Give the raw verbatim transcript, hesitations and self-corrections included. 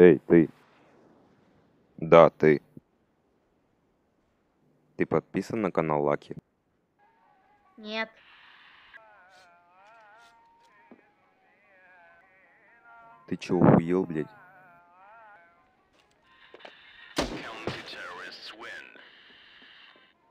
Эй, ты. Да, ты. Ты подписан на канал Лаки? Нет. Ты чё, охуел, блядь?